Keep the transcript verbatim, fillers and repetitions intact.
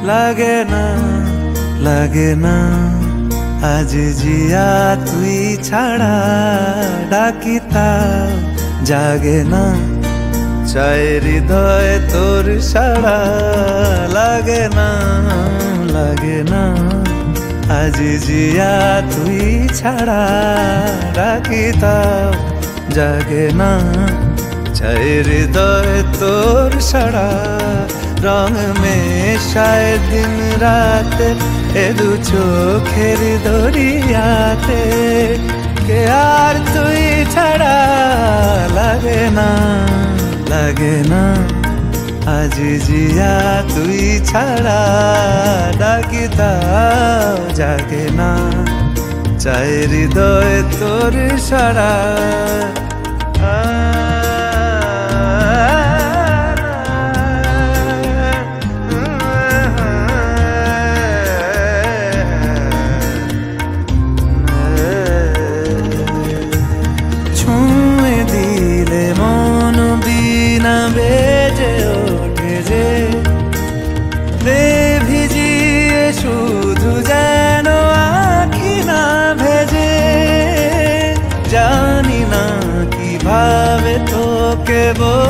লাগে না লাগে না আজ জিয়া তুই ছাড়া ডাকি তাও জাগে না চায় হৃদয় তোর সাড়া লাগে না লাগে না আজ জিয়া তুই ছাড়া ডাকি তাও জাগে না চায় হৃদয় তোর সাড়া রং মেশায় দিন রাত এ দু চোখের দরিয়াতে কে আর তুই ছাড়া লাগে না লাগে না আজ জিয়া তুই ছাড়া ডাকি তাও জাগে না চায় হৃদয় তোর সাড়া বেজে ওঠে যে ভিজিয়ে শুধু যেন আঁখি না ভেজে জানি না কিভাবে তোকে বল